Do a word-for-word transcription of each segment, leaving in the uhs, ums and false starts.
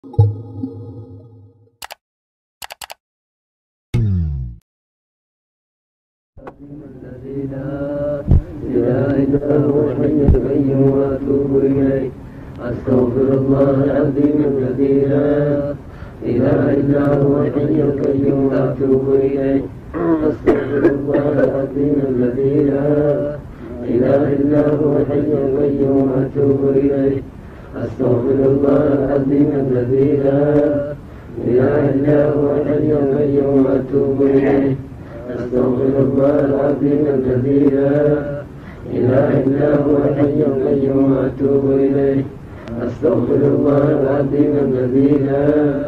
الذي لا إله إلا هو الحي القيوم وأتوب إليه. أستغفر الله العظيم الذي لا إله إلا هو الحي القيوم وأتوب إليه. أستغفر الله العظيم الذي لا إله إلا هو الحي القيوم وأتوب إليه. أستغفر الله العظيم الذي لا إله إلا هو الحي القيوم وأتوب إليه. أستغفر الله العظيم الذي لا إله إلا هو الحي القيوم وأتوب إليه. أستغفر الله العظيم الذي لا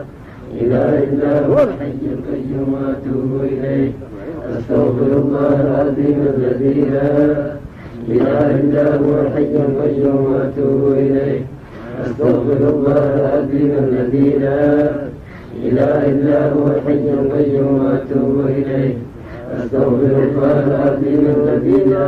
إله إلا هو الحي القيوم وأتوب إليه. أستغفر الله العظيم الذي لا إله إلا هو الحي القيوم وأتوب إليه. أستغفر الله العظيم الذي لا إله إلا هو الحي القيوم وأتوب إليه. أستغفر الله العظيم الذي لا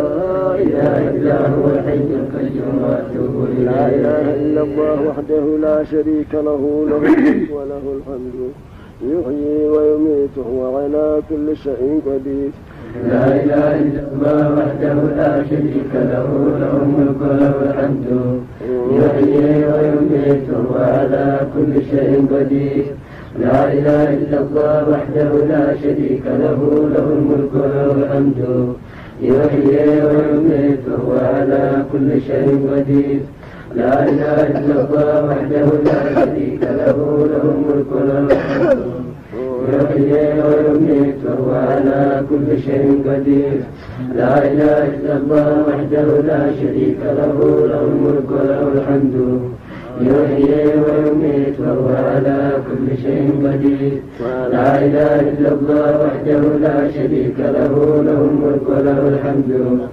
إله إلا هو الحي القيوم وأتوب إليه. لا إله إلا الله وحده لا شريك له له الملك وله الحمد يحيي ويميت وهو على كل شيء قدير. لا إله إلا الله وحده لا شريك له له الملك وله الحمد يحيي ويميت وهو على كل شيء قدير. لا إله إلا الله وحده لا شريك له له الملك وله الحمد يحيي ويميت وهو على كل شيء قدير. لا إله إلا الله وحده لا شريك له له الملك وله الحمد يحيي ويميت وهو على كل شيء قدير. لا إله إلا الله وحده لا شريك له له الملك وله الحمد يحيي ويميت وهو على كل شيء قدير. لا إله إلا الله وحده لا شريك له له الملك وله الحمد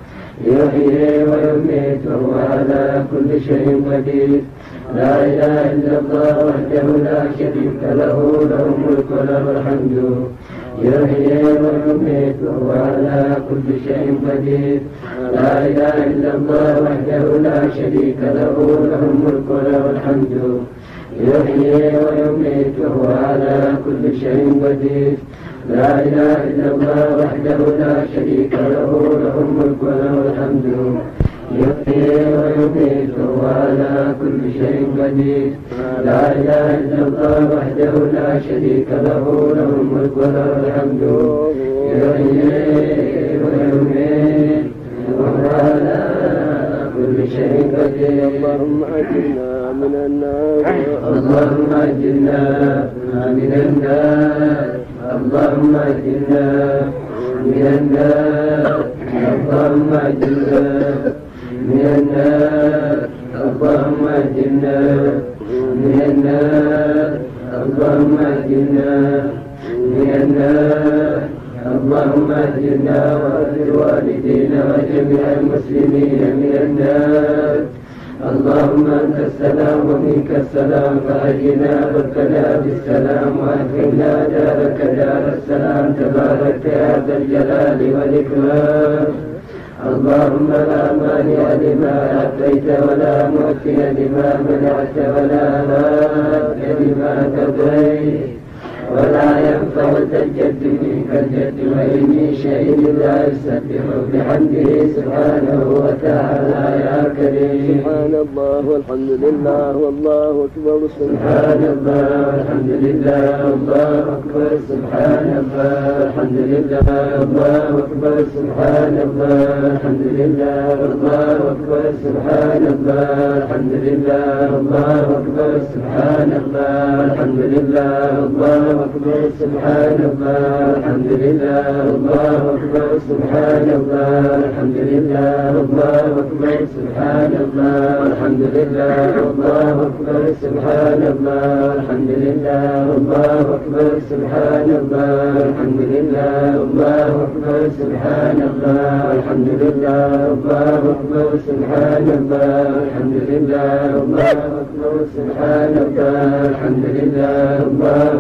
يحيي ويميت وهو على كل شيء قدير. لا إله إلا الله وحده لا شريك له له الملك وله الحمد يحيي ويميت وهو على كل شيء قدير. لا إله إلا الله وحده لا شريك له له الملك وله الحمد يحيي ويميت وهو على كل شيء قدير. لا إله إلا الله وحده لا شريك له له الملك وله الحمد يحيي ويميت وهو على كل شيء قدير. لا إله إلا الله وحده لا شريك له له الملك وله الحمد يحيي ويميت وهو على كل شيء قدير. اللهم أجرنا من النار. اللهم أجرنا من النار. اللهم أجرنا من النار. اللهم أجرنا من النار. اللهم أجرنا من النار. اللهم أجرنا من النار. اللهم أجرنا وأجر والدينا وجميع المسلمين من النار. اللهم أنت السلام ومنك السلام فأجنا ربنا بالسلام وأدخلنا دارك دار السلام تبارك يا ذا الجلال والإكرام. اللهم لا مانع لما أعطيت ولا معطي لما منعت ولا راد لما قضيت ولا ينفع ذا الجد منك الجد وإن من شيء لا يسبح بحمده سبحانه وتعالى يا كريم. سبحان الله والحمد لله والله أكبر. سبحان الله والحمد لله والله أكبر. سبحان الله والحمد لله والله أكبر. سبحان الله والحمد لله والله أكبر. سبحان الله والحمد لله والله أكبر. سبحان الله والحمد لله والله أكبر. سبحان الله والحمد لله والله أكبر. سبحان الله والحمد لله والله أكبر. سبحان الله والحمد لله والله أكبر. سبحان الله والحمد لله والله أكبر. سبحان الله والحمد لله والله أكبر. سبحان الله والحمد لله والله أكبر. سبحان الله والحمد لله والله أكبر. سبحان الله والحمد لله والله أكبر.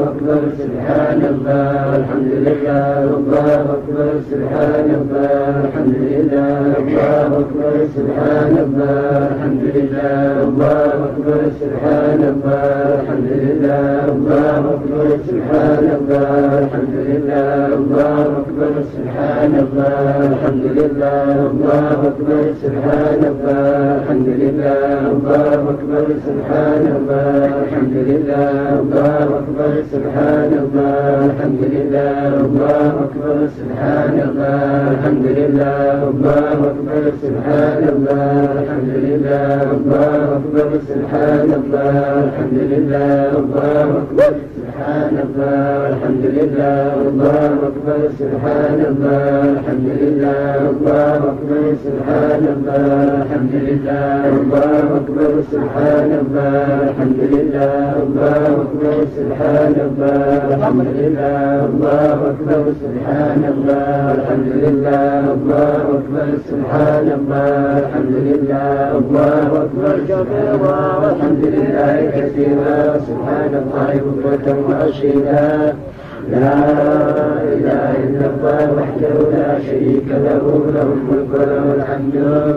سبحان الله والحمد لله الله أكبر سبحان الله الحمد لله الله أكبر سبحان الله الحمد لله الله أكبر سبحان الله الحمد لله الله أكبر سبحان الله الحمد لله الله أكبر سبحان الله الحمد لله الله أكبر سبحان الله الحمد لله الله أكبر سبحان الله الحمد لله الله أكبر سبحان الله الحمد لله الله أكبر سبحان الله الحمد لله الله أكبر سبحان الله الحمد لله الله أكبر سبحان الله الحمد لله الله أكبر سبحان الله الحمد لله الله أكبر سبحان الله الحمد لله الله أكبر سبحان الله الحمد لله الله أكبر سبحان الله الحمد لله الله أكبر سبحان الله الحمد لله الله أكبر سبحان الله الحمد لله الله أكبر سبحان الله الحمد لله الله أكبر كبيرا والحمد لله كثيرا سبحان الله بكرة وأصيلا لا إله إلا الله وحده لا شريك له له الملك وله الحمد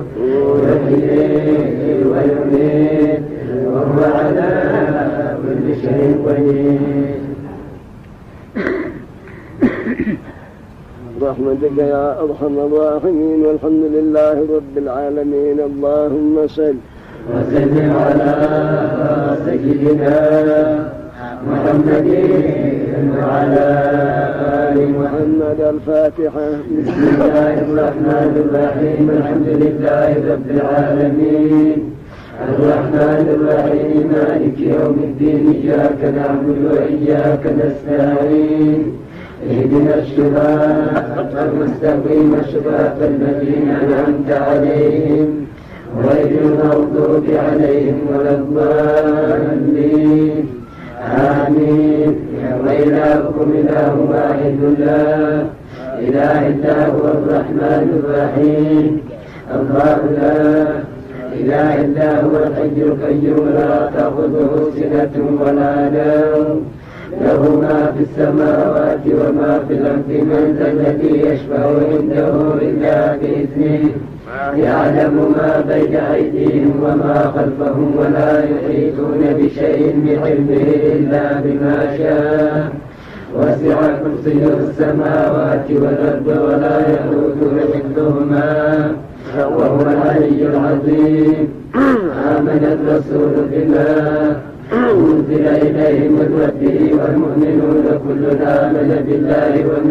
يحيي ويميت وهو على كل شيء قدير. برحمتك يا أرحم الراحمين والحمد لله رب العالمين. اللهم صل وسلم على سيدنا محمد وعلى آل محمد. الفاتحة. بسم الله الرحمن الرحيم الحمد لله رب العالمين الرحمن الرحيم مالك يوم الدين إياك نعبد وإياك نستعين اهدنا الصراط المستقيم صراط الذين أنعمت عليهم غير المغضوب عليهم ولا الضالين آمين. وإلهكم إله واحد لا إله إلا هو الرحمن الرحيم الله لا إله إلا هو الحي القيوم لا تأخذه سنة ولا نوم له ما في السماوات وما في الأرض. من ذا الذي يشفع عنده إلا بإذنه يعلم ما بين أيديهم وما خلفهم ولا يحيطون بشيء من علمه إلا بما شاء وسع كرسيه السماوات والأرض ولا يئوده حفظهما وهو العلي العظيم. آمن الرسول بما أنزل إليه من ربه والمؤمنون كل آمن بالله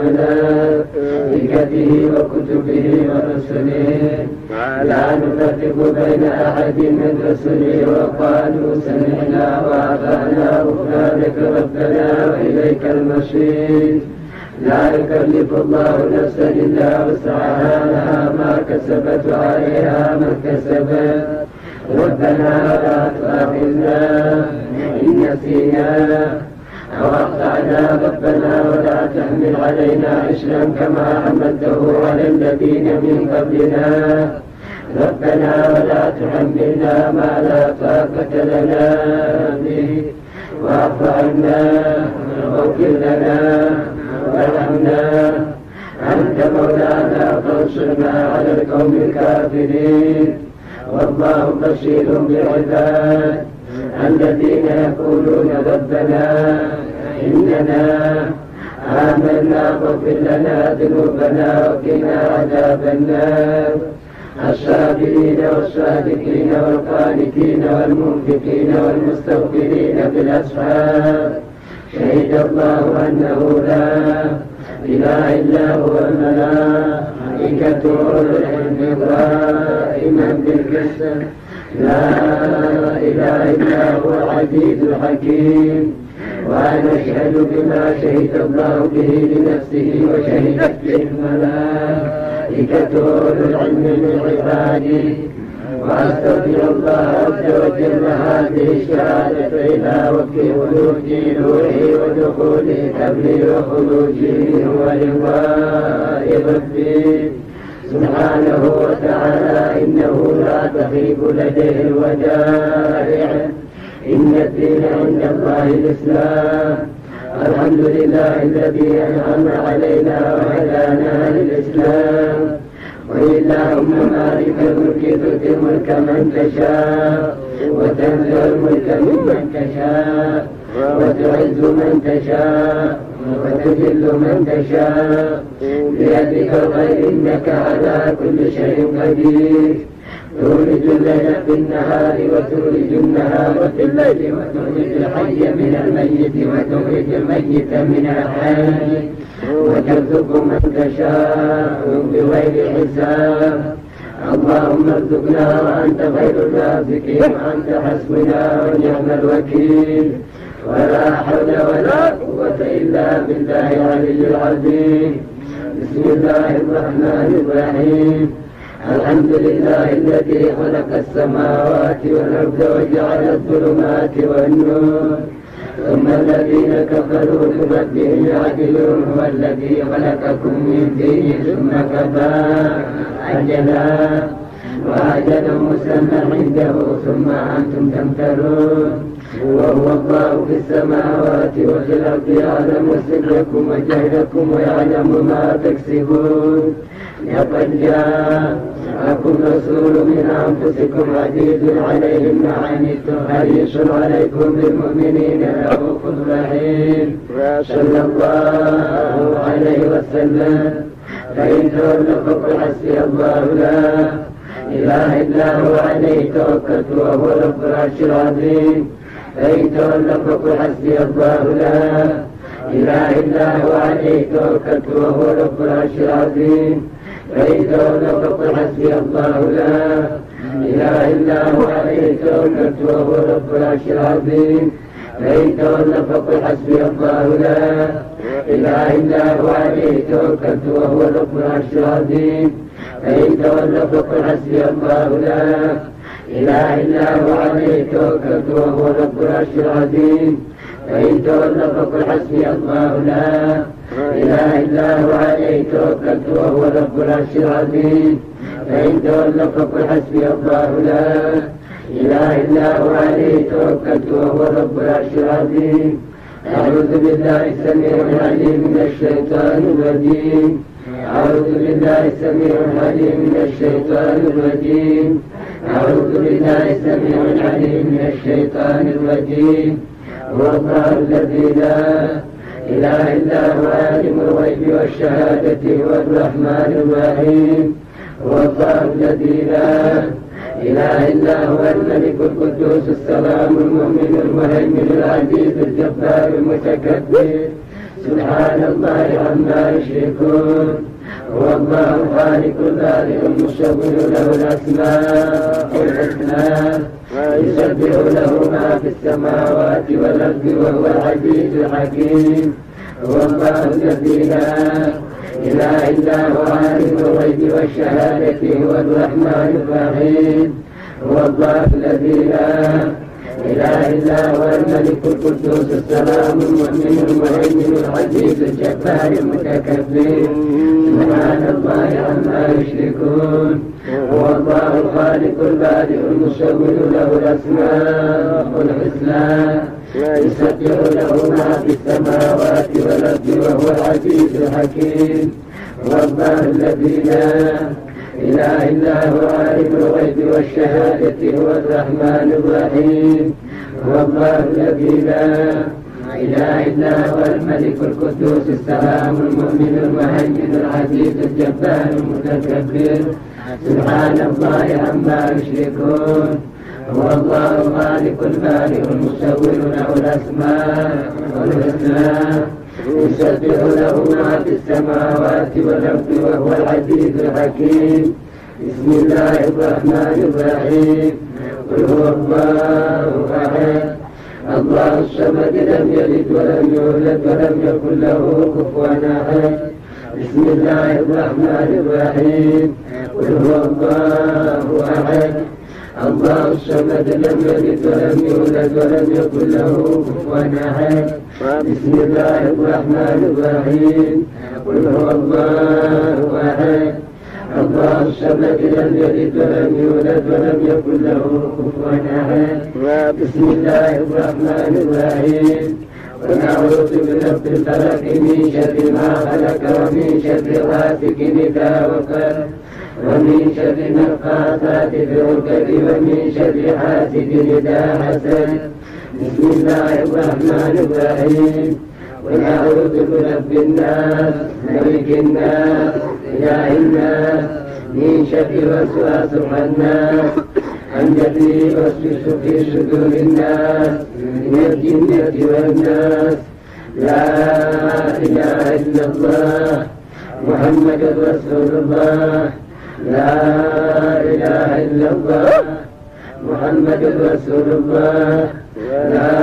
وملائكته وكتبه ورسله لا نفرق بين أحد من رسله وقالوا سمعنا وأطعنا غفرانك ربنا وإليك المصير. لا يكلف الله نفسا إلا وسعها لها ما كسبت وعليها ما كسبت. ربنا لا تؤاخذنا إن نسينا أو أخطأنا ربنا ولا تحمل علينا إصرا كما حملته على الذين من قبلنا ربنا ولا تحملنا ما لا طاقة لنا به واعف عنا واغفر لنا وارحمنا أنت مولانا فانصرنا على القوم الكافرين. والله بصير بالعباد الذين يقولون ربنا إننا آمنا واغفر لنا ذنوبنا وقنا عذاب النار. الصابرين والصادقين والقانتين والمنفقين والمستغفرين بالأسحار. شهد الله أنه لا إله إلا هو الملائكة والعلم قائما بالقسط. لا إله إلا هو العزيز الحكيم. وأنا أشهد بما شهد الله به لنفسه وشهدت به الملائكة والعلم من عباده. وأستغفر الله عز وجل هذه الشهادة إلى وقت خلود نوره ودخول قبري وخروجي ولقاء ربي سبحانه وتعالى إنه لا تخيب لديه الودائع. إن الدين عند الله الإسلام. الحمد لله الذي أنعم علينا وهدانا للإسلام. قل اللهم مالك الملك تؤتي الملك من تشاء وتنزع الملك ممن تشاء وتعز من تشاء وتذل من تشاء بيدك الخير إنك على كل شيء قدير. تولج الليل في النهار وتولج النهار في الليل وتخرج الحي من الميت وتخرج الميت من الحي وترزق من تشاء بغير حساب. اللهم ارزقنا وأنت خير الرازقين وأنت حسبنا ونعم الوكيل. ولا حول ولا قوة إلا بالله العلي العظيم. بسم الله الرحمن الرحيم. الحمد لله الذي خلق السماوات والأرض وجعل الظلمات والنور ثم الذين كفروا بربهم يعدلون. هو الذي خلقكم من دين ثم كفى أجلا وأجل مسمى عنده ثم أنتم تمترون. وهو الله في السماوات وفي الأرض يعلم سركم وجهركم ويعلم ما تكسبون. لقد جاءكم رسول من أنفسكم عزيز عليه ما عنتم حريص عليكم بالمؤمنين رؤوف رحيم. صلى الله عليه وسلم. فإن تولوا فقل حسبي الله لا إله إلا هو عليه توكلت وهو رب العرش العظيم. فإن تولوا فقل حسبي الله لا إله إلا هو عليه توكلت وهو رب العرش العظيم. فإن تولوا فقل حسبي الله لا إله إلا هو عليه توكلت وهو رب العرش العظيم. فإن تولوا فقل حسبي الله لا إله إلا هو عليه توكلت وهو رب العرش العظيم. فإن تولوا فقل حسبي الله لا إله إلا هو عليه توكلت وهو رب العرش العظيم. فإن تولوا فقل حسبي الله لا إله إلا هو عليه توكلت وهو رب العرش العظيم. فإن تولوا فقل حسبي الله لا إله إلا هو عليه توكلت وهو رب العرش العظيم. أعوذ بالله السميع العليم من الشيطان الرجيم. أعوذ بالله السميع العليم من الشيطان الرجيم. أعوذ بالله السميع العليم من الشيطان الرجيم. هو الله الذي لا إله إلا هو عالم الغيب والشهادة هو الرحمن الرحيم. هو الله الذي لا إله إلا هو الملك القدوس السلام المؤمن المهيمن العزيز الجبار المتكبر. سبحان الله عما يشركون. هو الله الخالق البارئ المصور له الأسماء الحسنى. يسبح له ما في السماوات والأرض وهو العزيز الحكيم. هو الله الذي لا إله إلا هو عالم الغيب والشهادة هو الرحمن الرحيم. هو الله الذي لا إله إلا هو الملك القدوس السلام المؤمن المهيمن العزيز الجبار المتكبر. سبحان الله عما يشركون. هو الله الخالق البارئ المصور له الأسماء الحسنى. يسبح له ما في السماوات والأرض وهو العزيز الحكيم. هو الله الذي لا إله إلا هو عالم الغيب والشهادة هو الرحمن الرحيم. هو الله الذي لا إله إلا هو الملك القدوس السلام المؤمن المهيمن العزيز الجبار المتكبر. سبحان الله عما يشركون. هو الله الخالق البارئ المصور له الأسماء الحسنى. يسبح له ما في السماوات والأرض وهو العزيز الحكيم. بسم الله الرحمن الرحيم. قل هو الله أحد الله الصمد لم يلد ولم يولد ولم يكن له كفوا أحد. بسم الله الرحمن الرحيم. قل هو الله أحد الله الصمد لم يلد ولم يولد ولم يكن له كفوا أحد. بسم الله الرحمن الرحيم. قل هو الله أحد الله الصمد لم يلد ولم يولد ولم يكن له كفوا أحد. بسم الله الرحمن الرحيم. ونعوذ برب الفلق من شر ما خلق ومن شر غاسق إذا وقب ومن شر النفاثات في العقد ومن شر حاسد إذا حسد. بسم الله الرحمن الرحيم. ونعوذ برب الناس ملك الناس إله الناس من شر وسواس الناس الذي يوسوس في صدور الناس من الجنة والناس. لا إله إلا الله محمد رسول الله. لا إله إلا الله محمد رسول الله. لا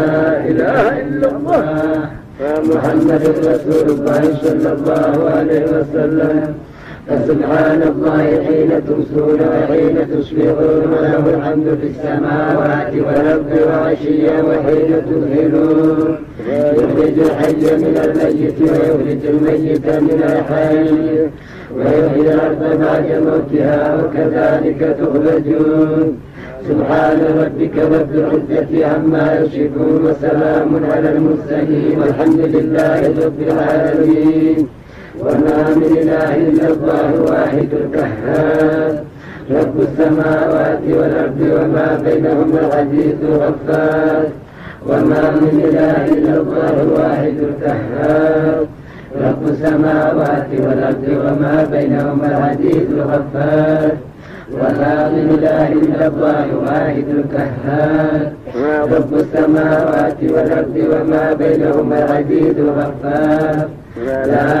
إله إلا الله محمد رسول الله صلى الله عليه وسلم. فسبحان الله حين تمسون وحين تصبحون وله الحمد في السماوات والأرض وعشيا وحين تظهرون. يخرج الحي من الميت ويخرج الميت من الحي ويحيي الأرض بعد موتها وكذلك تخرجون. سبحان ربك رب العزة عما يصفون وسلام على المرسلين والحمد لله رب العالمين. وما من إله إلا الله الواحد القهار رب السماوات والأرض وما بينهما العزيز الغفار. وما من إله إلا الله الواحد القهار رب السماوات والأرض وما بينهما العزيز الغفار. وما من إله إلا الله الواحد القهار رب السماوات والأرض وما بينهما العزيز الغفار. لا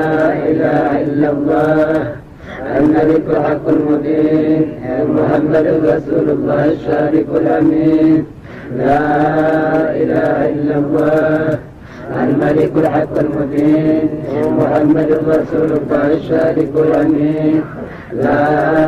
إله إلا الله الملك الحق المبين محمد رسول الله الشارك الأمين. لا إله إلا الله الملك الحق المبين محمد رسول الله الشارك الأمين. لا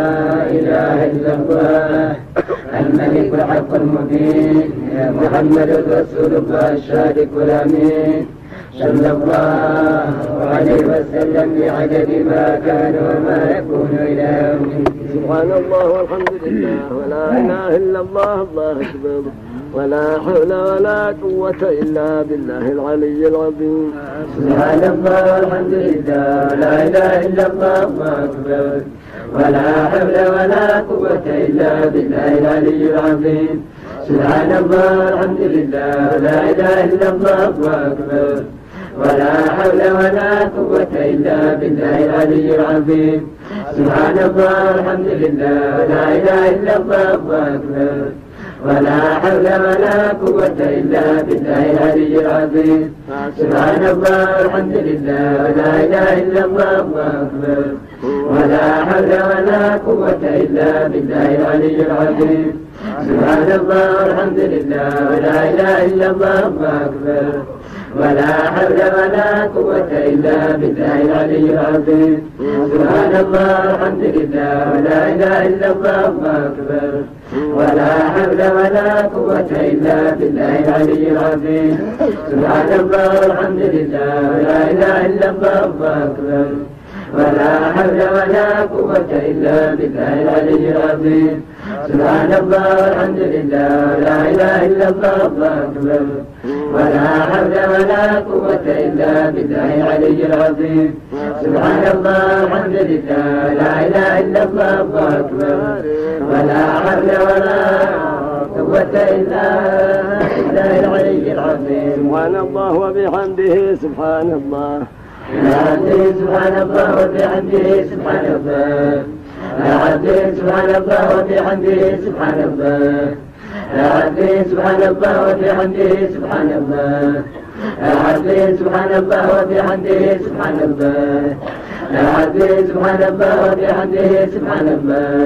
إله إلا الله الملك الحق المبين محمد رسول الله الشارك الأمين. صلى الله عليه وسلم بعدد ما كان وما يكون إلى يوم الدين. سبحان الله والحمد لله ولا إله إلا الله الله أكبر ولا حول ولا قوة إلا بالله العلي العظيم. سبحان الله والحمد لله ولا إله إلا الله الله أكبر ولا حول ولا قوة إلا بالله العلي العظيم. سبحان الله والحمد لله ولا إله إلا الله الله أكبر ولا حول ولا قوة إلا بالله العلي العظيم. سبحان الله والحمد لله ولا إله إلا الله الله أكبر ولا حول ولا قوة إلا بالله العلي العظيم. سبحان الله والحمد لله ولا إله إلا الله الله أكبر ولا حول ولا قوة إلا بالله العلي العظيم. سبحان الله والحمد لله ولا إله إلا الله الله أكبر ولا حول ولا قوة إلا بالله العلي العظيم. سبحان الله والحمد لله ولا إله إلا الله الله أكبر ولا حول ولا قوة إلا بالله العلي العظيم. سبحان الله والحمد لله ولا إله إلا الله الله أكبر ولا حول ولا قوة إلا بالله العلي العظيم. سبحان الله والحمد لله ولا إله إلا الله الله أكبر ولا حول ولا قوة إلا بالله العلي العظيم. سبحان الله والحمد لله ولا إله إلا الله الله أكبر ولا حول ولا قوة إلا بالله العلي العظيم. سبحان الله وبحمده سبحان الله. سبحان الله وبحمده سبحان الله. سبحان الله وبحمده سبحان الله. سبحان الله وبحمده سبحان الله. سبحان الله وبحمده سبحان الله. سبحان الله وبحمده سبحان الله.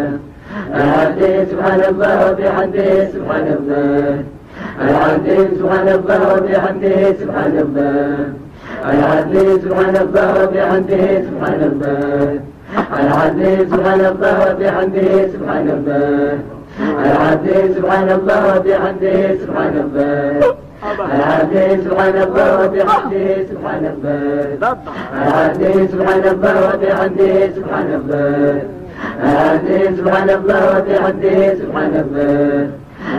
سبحان الله وبحمده سبحان الله. سبحان الله وبحمده سبحان الله. سبحان الله وبحمده سبحان الله. سبحان الله وبحمده سبحان الله. سبحان الله وبحمده سبحان الله. سبحان الله وبحمده سبحان الله. سبحان الله وبحمده سبحان الله. سبحان الله وبحمده سبحان الله.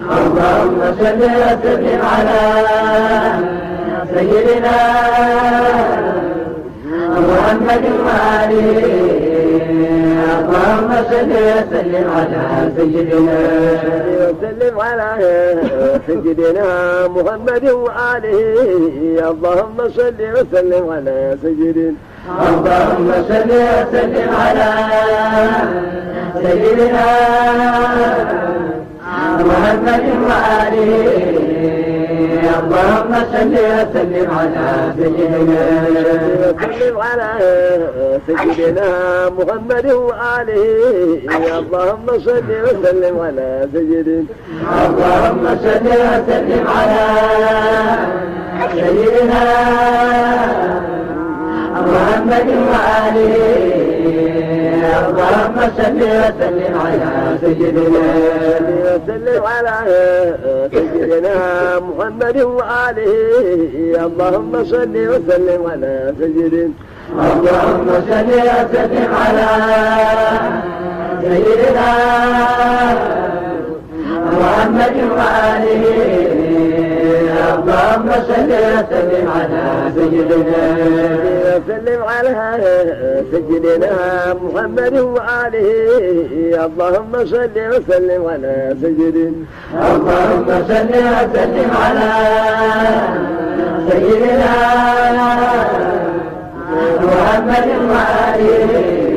اللهم صل وسلم على سيدنا محمد وآله اللهم صل وسلم على سيدنا وسلم على سيدنا محمد وآله اللهم صل وسلم على سيدنا اللهم صل وسلم على سيدنا محمد وآله اللهم صل وسلم على سيدنا وسلم على سيدنا محمد وآله اللهم صل وسلم على سيدنا اللهم صل وسلم على سيدنا محمد وآله اللهم صل وسلم على سيدنا وسلم على سيدنا محمد وآله اللهم صل وسلم على سيدنا اللهم صل وسلم على سيدنا محمد وآله اللهم صل وسلم على سيدنا وسلم على سيدنا محمد وآله اللهم صل وسلم على سيدنا اللهم صل وسلم على سيدنا محمد وآله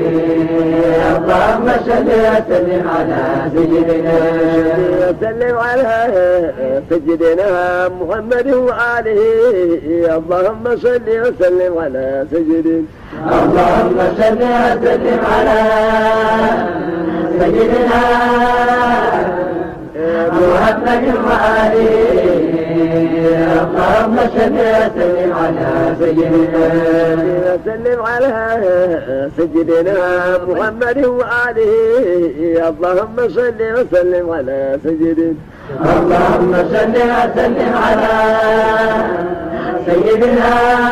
اللهم صل وسلم على سيدنا وسلم على سيدنا محمد وآله اللهم صل وسلم على سيدنا اللهم صل وسلم على سيدنا محمد وآله اللهم صل وسلم على سيدنا وسلم على سيدنا محمد وآله اللهم صل وسلم على سيدنا اللهم صل وسلم على سيدنا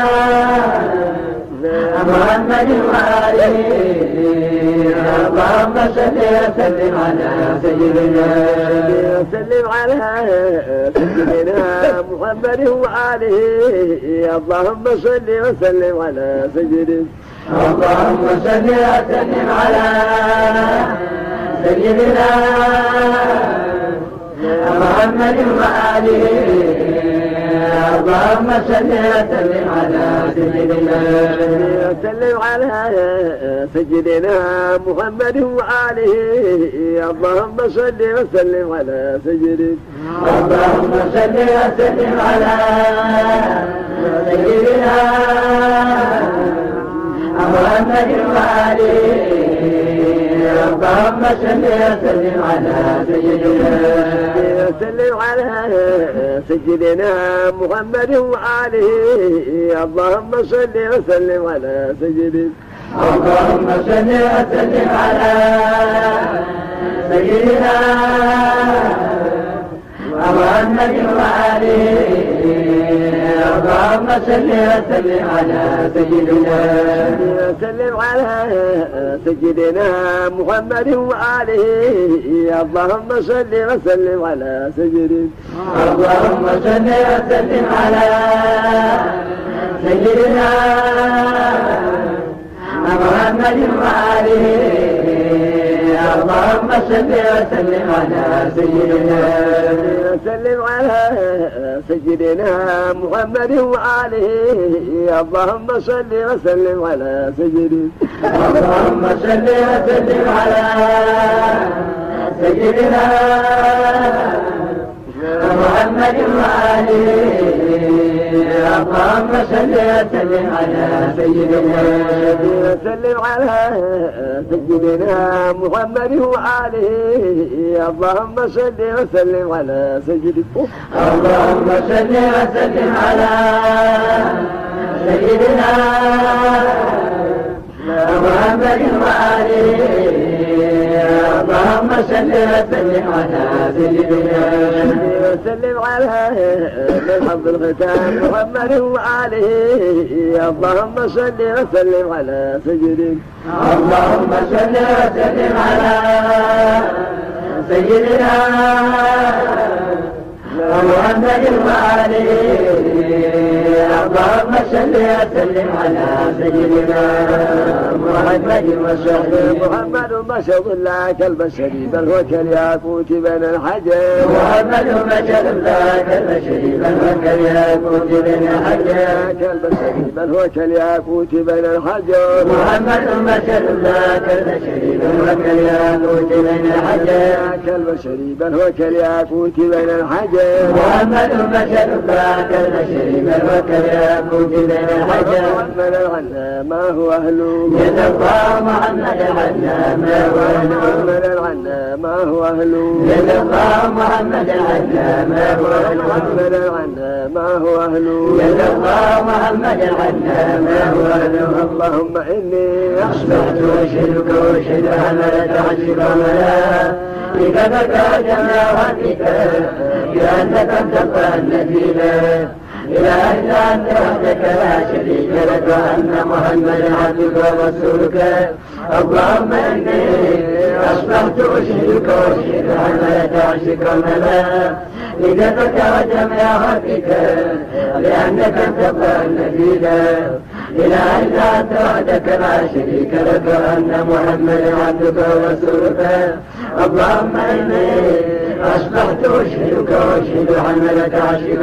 محمد وآله اللهم صل وسلم على سيدنا وسلم على سيدنا محمد وآله اللهم صل وسلم على سيدنا اللهم صل وسلم على سيدنا محمد وآله اللهم صل وسلم على سيدنا وسلم على سيدنا محمد وآله اللهم صل وسلم على سيدنا اللهم صل وسلم على سيدنا محمد وآله اللهم صل وسلم على سيدنا وسلم على سيدنا محمد وآله اللهم صل وسلم على سيدنا اللهم صل وسلم على سيدنا محمد وآله اللهم صل وسلم على سيدنا وسلم على سيدنا محمد وآله اللهم صل وسلم على سيدنا اللهم صل وسلم على سيدنا محمد وآله اللهم صل وسلم على سيدنا وسلم على سيدنا محمد وآله اللهم صل وسلم على سيدنا اللهم صل وسلم على سيدنا محمد وآله اللهم صل وسلم على سيدنا وسلم على سيدنا محمد وآله اللهم صل وسلم على سيدنا اللهم صل وسلم على سيدنا محمد وآله اللهم صل وسلم على سيدنا وسلم على حب الختام محمد وآله اللهم صل وسلم على سيدنا اللهم صل وسلم على سيدنا محمد وآله اللهم صل وسلم على سيدنا محمد وصحبه محمد بشر لا كالبشر بل هو كالياقوت بين الحجر محمد بشر لا كالبشر بل هو كالياقوت بين الحجر كالبشر بل هو كالياقوت بين الحجر محمد بشر لا كالبشر بل هو كالياقوت بين الحجر كالبشر بل هو كالياقوت بين الحجر محمد بشر لا كالبشر بل هو كالياقوت بين الحجر محمد العنا ما هو أهله يتبقى محمد العنا ما هو أهله محمد العنا ما هو أهله يتبقى محمد العنا ما هو أهله محمد العنا ما هو أهله يتبقى محمد العنا ما هو أهله اللهم إني أصبحت أشهدك وأشهد حملة عرشك وملائكتك جميع خلقك بأنك تبقى النبيلا إله إلا أنت وحدك لا شريك لك وأن محمدا عبدك ورسولك اللهم إني أصبحت أشهدك وأشهد حملة عرشك وملائكتك وجميع خلقك بأنك تبقى النبيلا إله إلا أنت وحدك لا شريك لك وأن محمدا عبدك ورسولك اللهم إني أصبحت أشهدك وأشهد حملة عرشك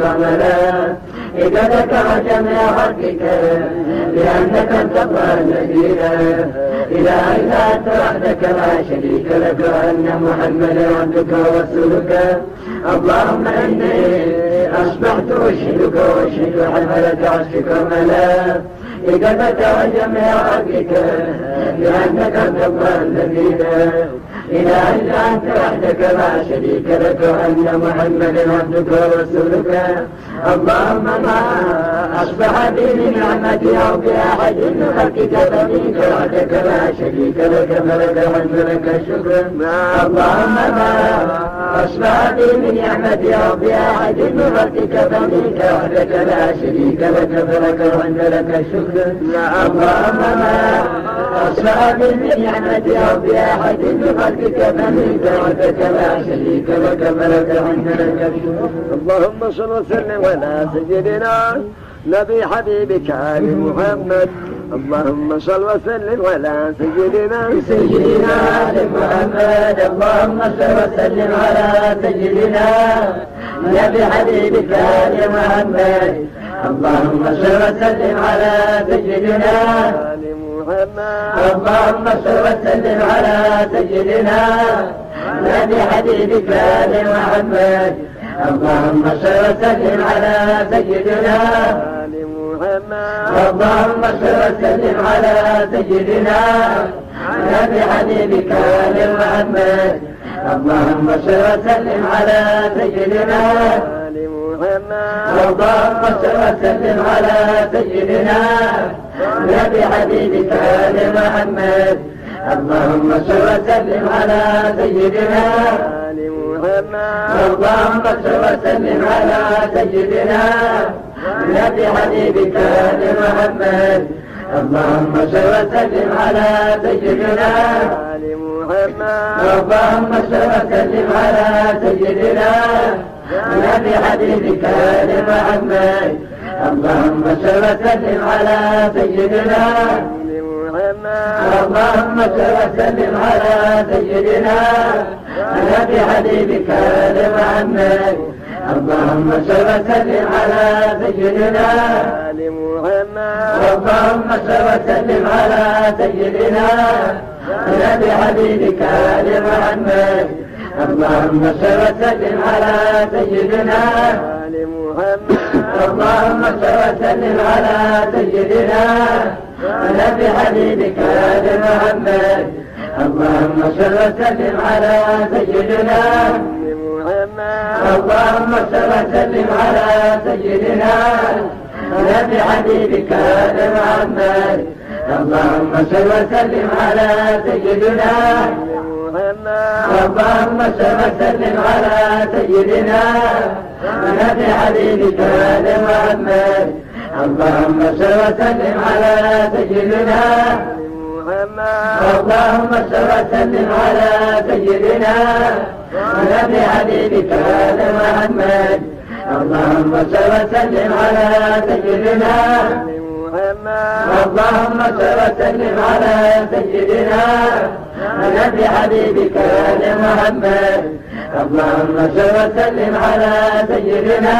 وملائكتك وجميع خلقك بأنك تبقى النبيلا إله إلا أنت وحدك لا شريك لك وأن محمدا عبدك ورسولك اللهم إني أصبحت أشهدك وأشهد حملة عرشك وملائكتك وجميع خلقك بأنك تبقى النبيلا إله إلا أنت وحدك لا شريك لك وأن محمدا عبدك ورسولك اللهم ما أصبح بي من نعمتي أو بأحد من خلقك فمنك وحدك لا شريك لك فلك الحمد لك الشكر اللهم ما أصبح بي من نعمتي أو بأحد من خلقك فمنك وحدك لا شريك لك فلك الحمد لك الشكر اللهم ما أصبح بي من نعمتي أو بأحد من خلقك فمنك وحدك لا شريك لك فلك الحمد لك الشكر اللهم صل وسلم على سيدنا نبي حبيبك آل محمد اللهم صل وسلم على سيدنا سيدنا آل محمد اللهم صل وسلم على سيدنا نبي حبيبك آل محمد اللهم صل وسلم على سيدنا آل محمد اللهم صل وسلم على سيدنا نبي حبيبك آل محمد اللهم صل وسلم على سيدنا آل محمد اللهم صل وسلم على سيدنا نبي حبيبك آل محمد اللهم صل وسلم على سيدنا آل محمد اللهم صل وسلم على سيدنا نبي حبيبك آل محمد اللهم صل وسلم على سيدنا آل محمد اللهم صل وسلم على سيدنا نبي حبيبك آل محمد اللهم صل وسلم على سيدنا آل محمد اللهم صل وسلم على سيدنا نبي حبيبك آل محمد اللهم صل وسلم على سيدنا اللهم صل وسلم على سيدنا نبي حبيبك آل محمد اللهم صل وسلم على سيدنا آل محمد اللهم صل وسلم على سيدنا نبي حبيبك آل محمد اللهم صل وسلم على سيدنا آل محمد اللهم صل وسلم على سيدنا نبي حبيبك آل محمد اللهم صل وسلم على سيدنا اللهم صل وسلم على سيدنا نبي حبيبك آل محمد اللهم صل وسلم على سيدنا اللهم صل وسلم على سيدنا نبي حبيبك آل محمد اللهم صل وسلم على سيدنا اللهم صل وسلم على سيدنا ونبي حبيبك محمد. اللهم صل وسلم على سيدنا اللهم صل وسلم على سيدنا ونبي حبيبك محمد. اللهم صل وسلم على سيدنا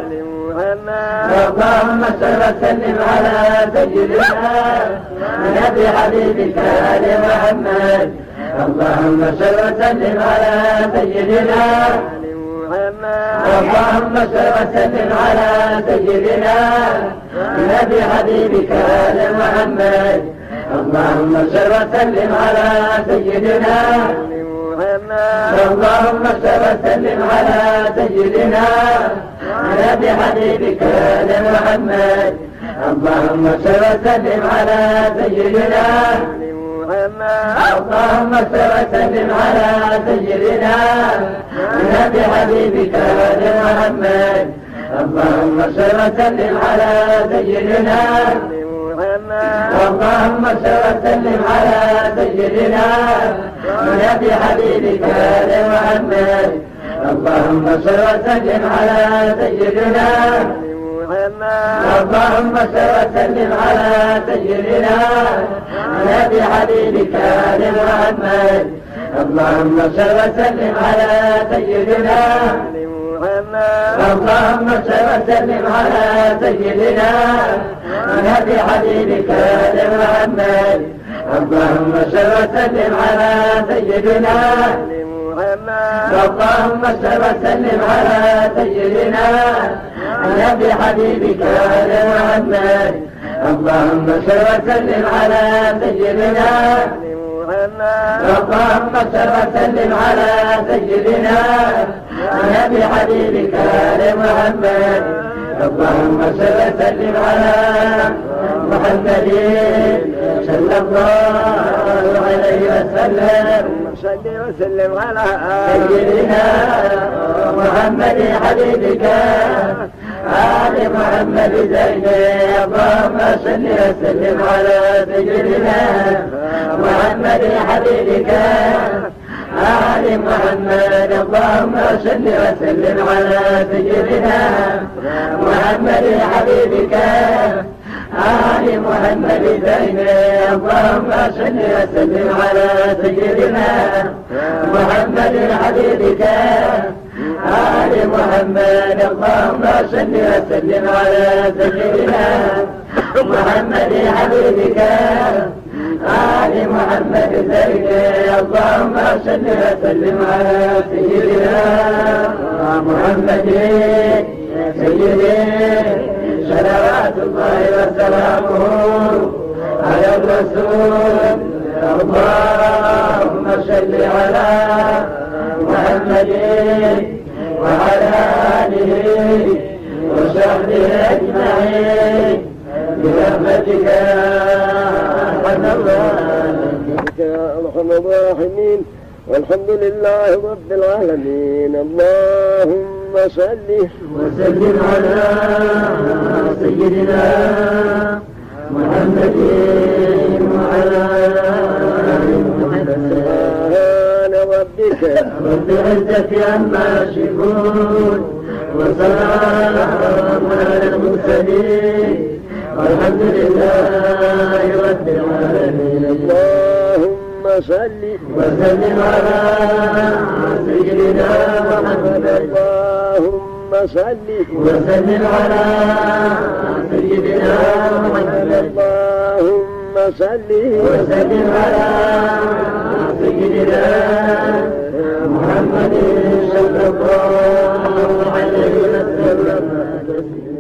اللهم صل وسلم على سيدنا ونبي حبيبك محمد. اللهم صل وسلم على سيدنا اللهم صل وسلم على سيدنا ونبي حبيبك محمد. اللهم صل وسلم على سيدنا اللهم صل وسلم على سيدنا ونبي حبيبك محمد. اللهم صل وسلم على سيدنا اللهم صل وسلم على سيدنا ونبي حبيبك محمد. اللهم صل وسلم على سيدنا اللهم صل وسلم على سيدنا ونبي حبيبك محمد. اللهم صل وسلم على سيدنا اللهم صل وسلم على سيدنا ونبي حبيبك محمد. اللهم صل وسلم على سيدنا اللهم صل وسلم على سيدنا ونبي حبيبك محمد. اللهم صل وسلم على سيدنا اللهم صل وسلم على سيدنا ونبي حبيبك محمد. اللهم صل وسلم على سيدنا اللهم صل وسلم على سيدنا ونبي حبيبك محمد. اللهم صل وسلم على محمد صلى الله عليه وسلم. صل وسلم على سيدنا محمد حبيبك آل محمد زينب. اللهم صل وسلم على سيدنا محمد حبيبك آل محمد. اللهم صل وسلم على سيدنا محمد حبيبك آل محمد زينب. اللهم صل وسلم على سيدنا محمد حبيبك آل محمد. اللهم صل وسلم على سيدنا محمد حبيبك آل محمد زينب. اللهم صل وسلم على سيدنا محمد سيدي صلوات الله وسلامه على الرسول. اللهم صل على محمد وعلى آله وصحبه أجمعين برحمتك يا أرحم الراحمين. والحمد لله رب العالمين. اللهم صل وسلم على سيدنا محمد وعلى آل محمد. سبحان ربك رب العزة عما يصفون وسلام على المرسلين والحمد لله رب العالمين. اللهم صل وسلم على سيدنا محمد. اللهم صل وسلم على سيدنا محمد. اللهم صل وسلم على سيدنا محمد صلى الله عليه وسلم.